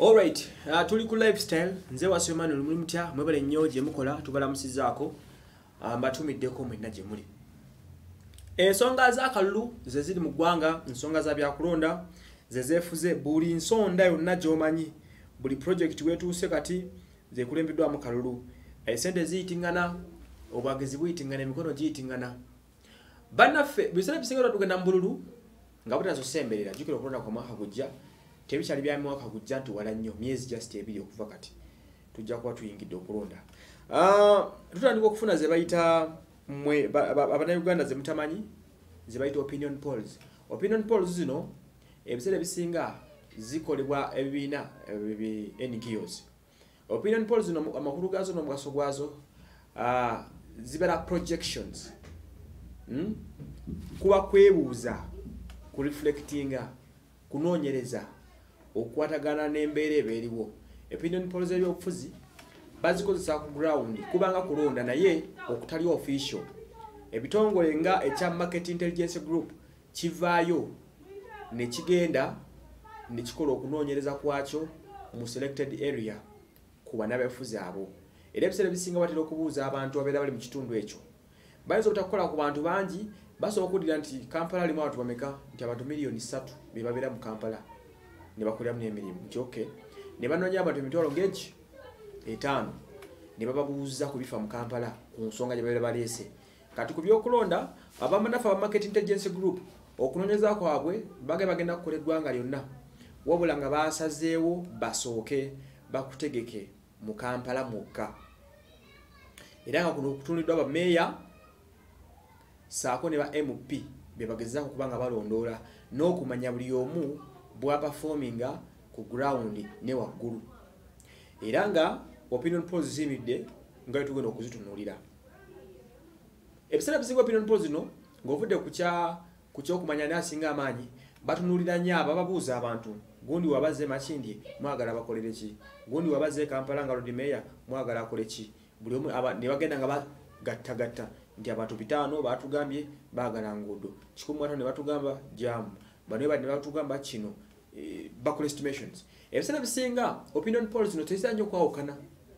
Alright, tuli ku lifestyle nze wasomani lumuli mutya mwebale nnyo gye mukola tubalamusizaako mbatumiddeko mwenna gye muli. Ensonga z'akalulu ze ziri mu ggwanga, ensonga za byakulonda ze zeefuze buli nsonda yonna gy'omanyi, buli project wetuuse kati ze kulembeddwamu kalulu. Sente ziyitingana, obwagezi buyitingana, emikono giyitingana. Bannaffe biseera bisinga tugenda mu bululu nga butazosemberera jjukira okulonda kwa mwaka gujja. Tebikyali bya mwaka gujja nti wala nnyo myezi just ebiri okuva kati tujja kuba tuyingidde okulonda. Tutandika okufuna ze bayita Abannayuganda ze mutamanyi ze bayita opinion polls. Opinion polls zino ebiseera bisinga zikolebwa ebibiina NGOs. Opinion polls zino amakulu gazo n'omugaso gwazo zibera projections. Kuba kwebuuza ku reflectinga kunoonyereza okwatagana n'embeera ebeeriwo. Opinion polls ebyobufuzi bazikozesa ku ground kubanga kulonda naye okutali official. Ebitongole nga ekya Market Intelligence Group kivaayo ne kigenda ne kikola okunoonyereza kwakyo mu selected area ku bannabefuzi abo. Era ebiseera bisinga batera okubuuza abantu abeera bali mu kitundu ekyo. Bayinza obutakukola ku bantu bangi, basobola okuddira nti Kampala alimu abantu bameka, nti abantu miliyoni 3 be babeera mu Kampala ne bakoleramu n'emirimu. Nti okay, ne banoonya abantu emitwalo ng'egi 5 ne bababuuza ku bifa mu Kampala ku nsonga gye babeera baleese. Kati ku byokulonda abamanafu aba Market Intelligence Group okunoonyeza kwabwe bagenda kukola eggwanga lyonna, wabula nga basazeewo basooke bakutegeke mu Kampala mwokka. Era nga kuno okutundiddwa ba meya saako ne ba MP be bagezaako kuba nga balondoola n'okumanya buli omu bwa performinga ku ground ne waggulu. Era nga opinion polls zimidde nga tugenda okuzitunuulira. Ebiseera bisinga opinion polls zino ng'ovudde ku ky'okumanya n'asinga amaanyi batunuulira nnyo ababuuza abantu. Gundi wabaze Makindye mwagala bakolere ki? Gundi wabaze Kampala nga Lord Mayor mwagala akole ki? Buli omu ne bagenda nga bagattagatta nti abantu 5 batugambye baagala nguudo, 15 ne batugamba jamu, bano ne batugamba kino, bakola estimations. Ebiseera bisinga opinion polls zino tezitera nnyo okwawukana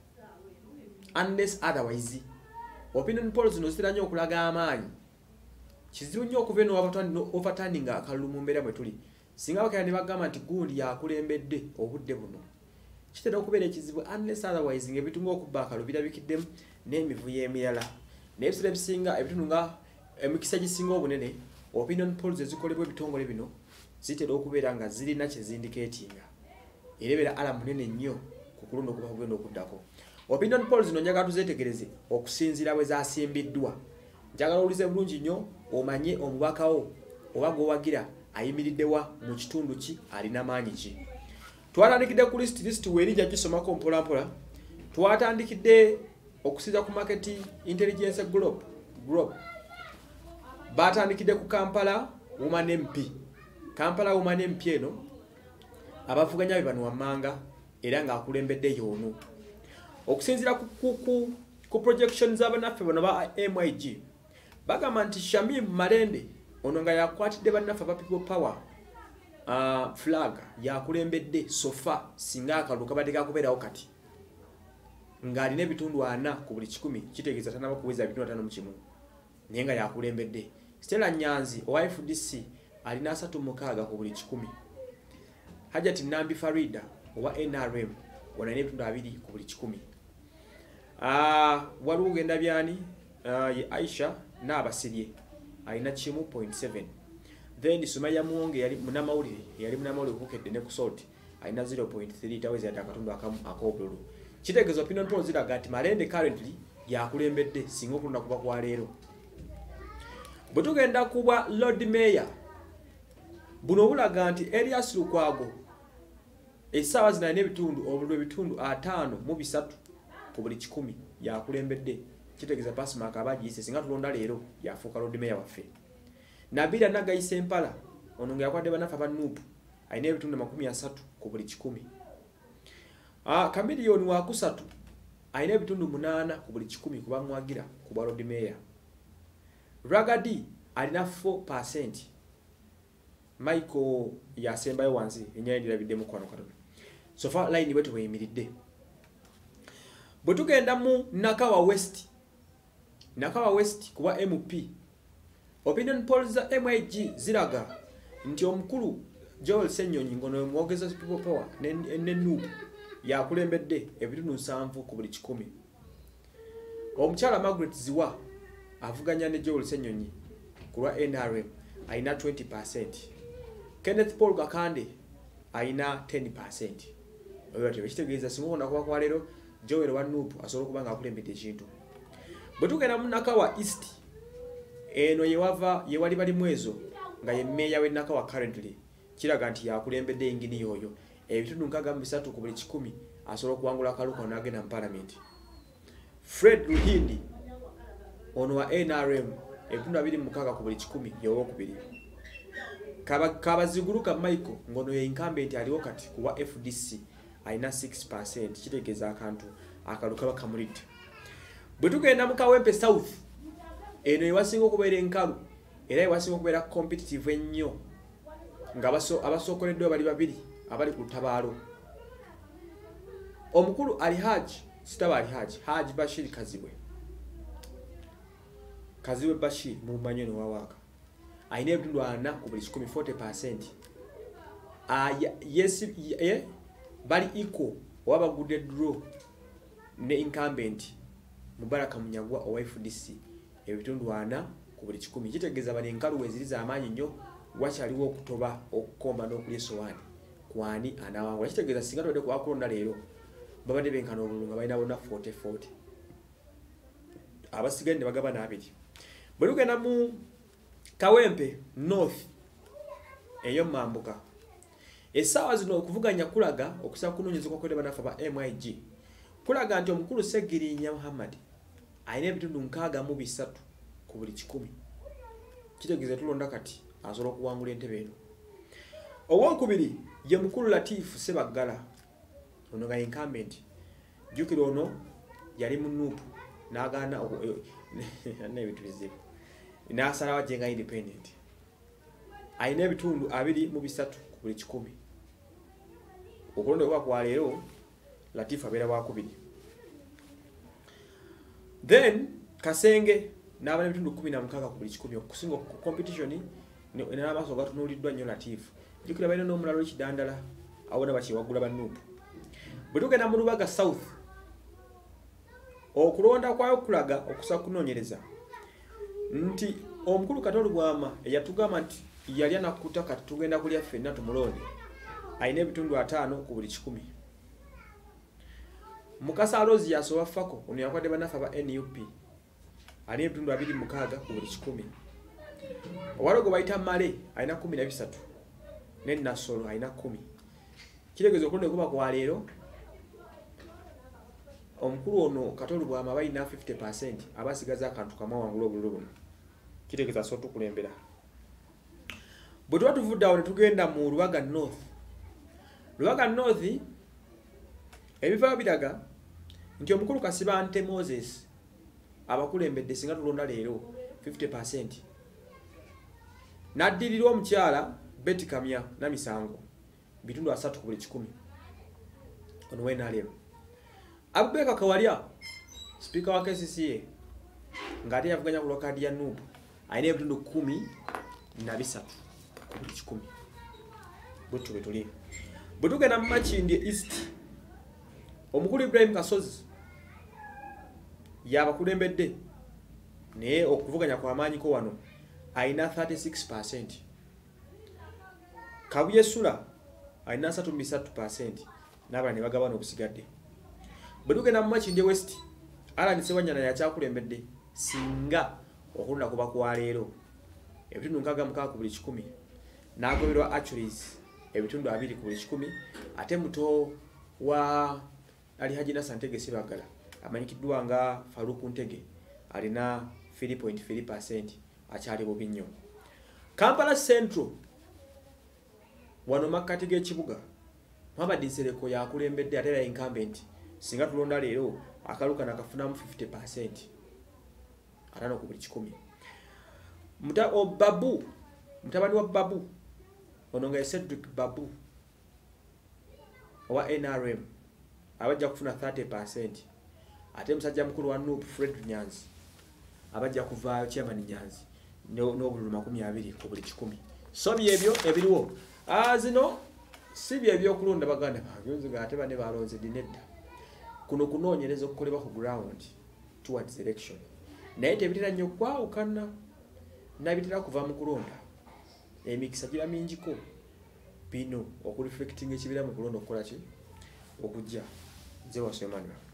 unless otherwise. Opinion polls zino zitera nnyo okulaga amaanyi. Kizibu nnyo okuva eno overturning akalulu mu mbeera mwe tuli. Singa bakaya ne bagamba nti gundi yakulembedde obudde buno, kitera okubeera ekizibu unless otherwise ng'ebitunga okubba akalulu birabikiddemu n'emivuyo emirala. N'ebiseera bisinga ebitundu nga emikisa gisinga obunene opinion polls ezikolebwa ebitongole bino zitera okubeera nga zirina kye zindikeetinga. Era ebeera ala munene nnyo ku kulonda okuba kugenda okuddako. Opinion polls zino njagala tuzeetegereze okusinziira bwe zasimbiddwa. Njagala owulize bulungi nnyo omanye omubakawo oba gwowagira ayimiriddewa mu kitundu ki, alina maanyi ki. Twatandikidde ku list weerijja kisomako mpola mpola. Twatandikidde okusiza ku Market Intelligence Group. Batandikidde ku Kampala Woman MP. Kampala Woman MP eno abavuganya be bano wammanga era ng'akulembedde y'ono. Okusinziira ku projections z'abannaffe bano ba MIG bagamba nti Shamim Malende ono nga yakwatidde bannaffe ba People Power flag yakulembedde sofa singa akalulu kabadde kakubeerawo kati ng'alina ebitundu 4 ku buli 100, kitegeeza tanaba kuweza ebitundu 5 mu kimu, naye nga yakulembedde. Stella Nyanzi owa FDC alina 36 ku buli 100. Hajati Nambi Farida owa NRM alina ebitundu 2 ku buli 100. Waliwo ugenda byani ye Aisha n'abasirye alina 1.7. Then Sumaya Muwonge yali munamawulire okukedde ne ku Salt alina 0.3 tawezi ate akatundu akamu ak'obululu. Kitegeeza opinion polls ziraga nti Malende currently yakulembedde singa okulonda kuba kwa leero. Bwe tugenda kuba Lord Mayor buno bulaga nti Elias Lukwago essaawa zino alina ebitundu 5 ku buli 100 yakulembedde. Kitegeeza Passmark abagiyise singa tulonda leero yafuuka Lord Mayor waffe. Nabila Nagayise Mpala ono nga yakwadde bannaffe aba Nuupu alina ebitundu 30 ku buli 100. Kamiliyoni wa kusatu alina ebitundu 8 ku buli 100 kuba mwagira ku bwa Lord Mayor. Ragadi alina 4%. Michael yasembayo wansi enyayindira biddemu kwano katono. sofa line bwetu bweyimiridde. Bwe tugenda mu Nakawa West kuba MP, opinion polls za MIG ziraga nti omukulu Joel Ssenyonyi ngono mwogeza People Power ne Nuupu yakulembedde ebitundu 7 ku buli 100. Omukyala Margaret Ziwa avuganya ne Joel Ssenyonyi ku lwa NRM ayina 20%. Kenneth Paul Kakande ayina 10%. Oyo tekitegeeza simubona kuba kwa leero Joel wa Nuupu asobola kuba nga akulembedde ekintu. Bwe tugenda mu Nakawa East, eno ye wali bali mwezo nga ye meya we Nakawa currently, kiraga nti yakulembedde engini yoyo ebitundu 63 ku buli 100 asobola okuwangula akaluka n'agenda mu parliament. Fred Ruhindi ono wa NRM ebitundu 26 ku buli 100 y'owokubiri. Kabaziguruka Michael ngono ye incumbent aliwo kati kuwa FDC ayina 6%, kitegeeza akantu akaluka bakamulidde. Bwe tugenda mu Kawempe South, eno ewasinga okubeera enkalu era ewasinga okubeera competitive ennyo nga abasookoleddwa bali babiri abali ku tabaalo. Omukulu Haji Bashir Kazibwe Bashir mu manyo no wawaaka ayina ebitundu 4 ku buli 100, 40%. Bali equal waba good draw ne incumbent Mubaraka Munyagwa owa FDC ebitundu 4 ku buli 100. Kitegeeza bali enkalu weziriza amaanyi nnyo, wakyaliwo okutoba okukomba n'okulya essowaani kwani anawangula. Kitegeeza singa twadde kubakulonda leero babadde benkana obulungu nga balina bonna 40-40, abasigadde ne bagaba n'abiri. Bwe tugenda mu Kawempe North eyo mambuka, essaawa zino okuvuganya kulaga okusaba kunoonyeza kwakwedde banafa ba MIG kulaga nti omukulu Segirinya Muhammad ayina ebitundu 63 ku buli 100. Kitegeeza tulonda kati asobola okuwangula entebe eno. Owokubiri ye mukulu Latifu Sebaggala ono nga incumbent. Jjukira ono yali mu Nuupu n'agaana n'ebitu bizibu n'asalawo ajenga independent. Ayina ebitundu 23 ku buli 100. Okulonda kwa kwa leero Latifu abeera wakubiri. Then Kasenge n'abana ebitundu 16 ku buli 100 okusinga ku competition n'amaaso gatunuuliddwa nnyo Latifu. Jjukira balina n'omulalo w'ekidandala awona bakiwagula ba Nuupu. Bwe tugenda mu Lubaga South, okulonda kwayo kulaga okusaba kunoonyereza nti omukulu Katolu Bwama eyatugamba nti yali anakuta kati tugenda kulya ffenna tumulonde ayina ebitundu 5 ku buli 100. Mukasa Alozi yasoba Fako ono yakwadde banafa ba NUP ayina ebitundu 26 ku buli 100. Owalogo bayita Male ayina 13 ne Nasolo ayina 10. Kitegeeza okulonda kuba kwa leero omukulu ono Katolu Bwama bayina 50% abasigaza akantu kamwe wangula obululu buno. Kitegeeza so tukulembera. Bwe tuba tuvudde awo ne tugenda mu Lubaga North. Lubaga North ebiva biraga nti omukulu Kasibante Moses abakulembedde singa tulonda leero 50%. Naddirirwa omukyala Betty Kamya na misango bitundu 3 ku buli 100. Ono wena leero. Abubeka Kawalya speaker wa KCCA ngati yavuganya ku lokadi ya Nuupu ayina ebitundu 13 ku buli 100. Bwe tuli. Bwe tugenda mu Makindye East, omukulu Ibrahim Kasozi yabakulembedde naye okuvuganya kwa maanyi ko wano ayina 36%. Kabuye Sula ayina 33% n'abana ne bagabana obusigadde. Bwe tugenda mu Makindye West, Alan Sewanyana yakyakulembedde singa okulonda kuba kwa leero ebitundu 66 ku buli 100 n'agoberwa Achilles ebitundu 2 ku buli 100. Ate muto wa Ali Hajina Santege Sebaggala amanyikiddwa nga Faruku Ntege alina 3.3% akyali bubi nnyo. Kampala Central wano makkati g'ekibuga Muhammad Nsereko yakulembedde ate era incumbent singa tulonda leero akaluka nakafunamu 50%. Atano ku buli 100. Babu mutabani wa Babu ono nga Cedric Babu owa NRM abajja kufuna 30%, ate musajja mukulu wa NUP Fred Nyanzi abajja kuvaayo chairman Nyanzi n'obululu 20 ku buli 100. So byebyo ebiriwo. Zino si byebyokulonda baganda bange nziga ate bane balonze dinedda. Kuno kunoonyereza okukolebwa ku ground towards election. Naye tebitera nnyo kwawukana nabitera kuva mu kulonda. Emikisa gira mingiko bino okureflecting ekibira mu kulonda okukola ki okujja nze Waswa Emmanuel.